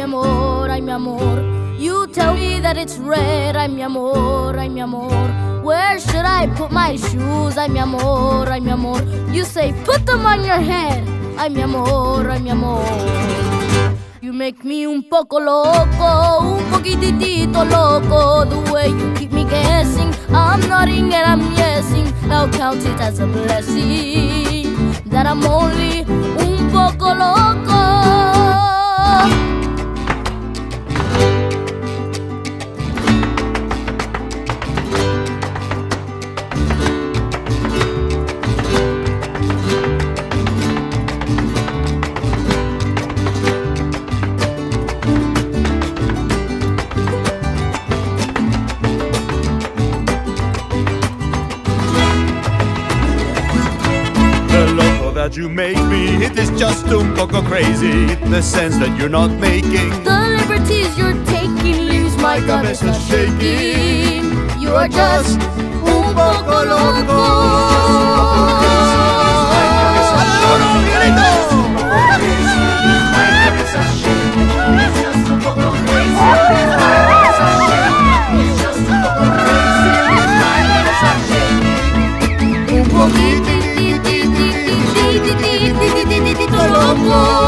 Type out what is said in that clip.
amor, ay mi amor. You tell me that it's red, ay mi amor, ay mi amor. Where should I put my shoes, ay mi amor, ay mi amor. You say put them on your head, ay mi amor, ay mi amor. You make me un poco loco, un poquitito loco. The way you keep me guessing, I'm nodding and I'm yesing. Now count it as a blessing that I'm only un poco loco. That you make me, it is just un poco crazy. The sense that you're not making the liberties you're taking leaves my cabeza shaking. You are just un poco loco. Un poquitito loco.